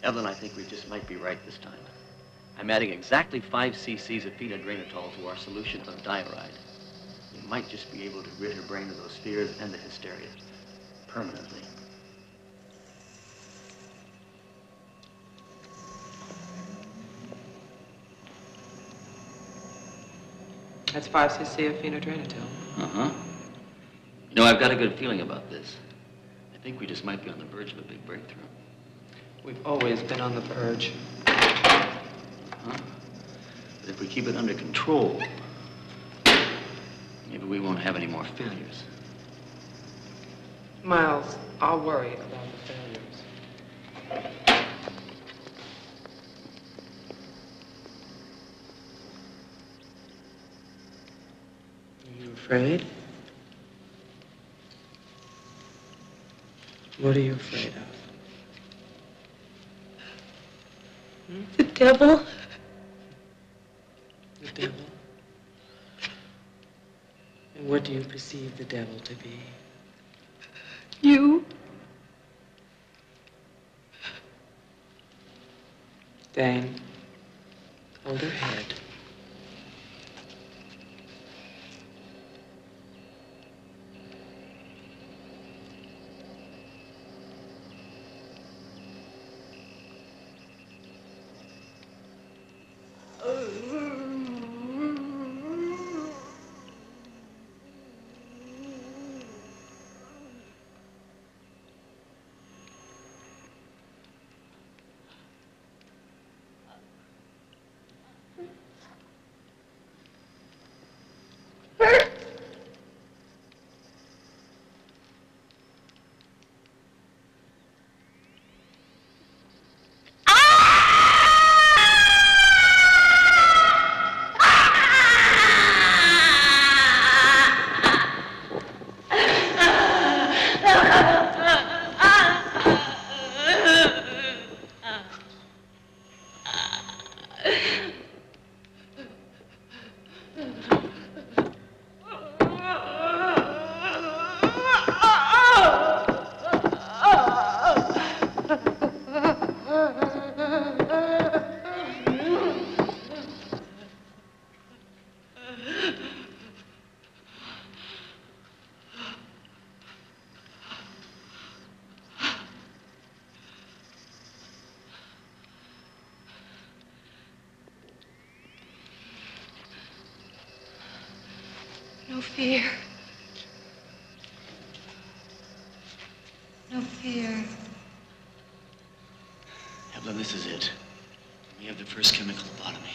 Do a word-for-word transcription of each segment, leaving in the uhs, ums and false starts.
Evelyn, I think we just might be right this time. I'm adding exactly five cc's of phenadrenatol to our solution of diarrhea. You might just be able to rid her brain of those fears and the hysteria permanently. That's five cc of phenadrenatol. Uh-huh. You know, I've got a good feeling about this. I think we just might be on the verge of a big breakthrough. We've always been on the verge. Uh-huh. But if we keep it under control, maybe we won't have any more failures. Miles, I'll worry about the failures. Are you afraid? What are you afraid of? Hmm? The devil. The devil? And what do you perceive the devil to be? You. Dane, hold her head. No fear. No fear. Evelyn, this is it. We have the first chemical lobotomy.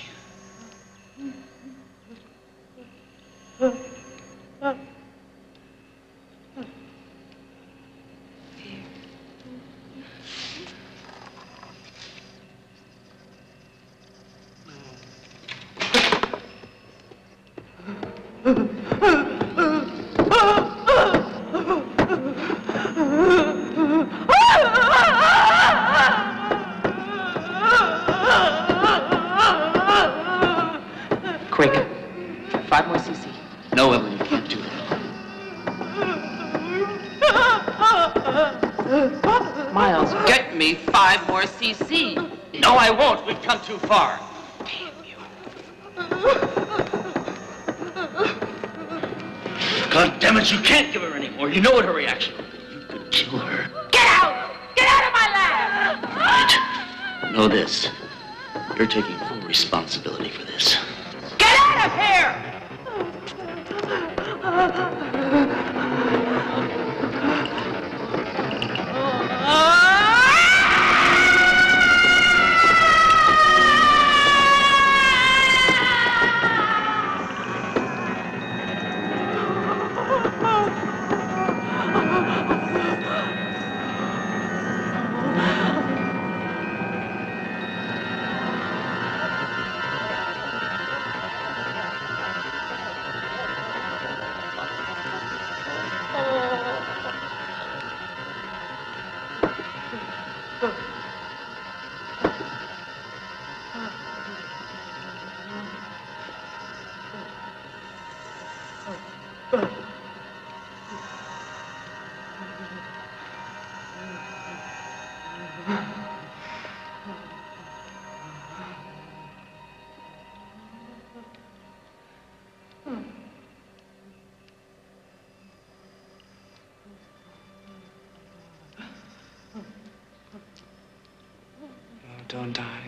Quick. Five more cc. No, Evelyn, you can't do that. Miles, get me five more cc. No, I won't. We've come too far. Damn you. God damn it, you can't give her any more. You know what her reaction will be. You could kill her. Get out! Get out of my lab! Right. Know this. You're taking full responsibility for this. Get out of here! don't die.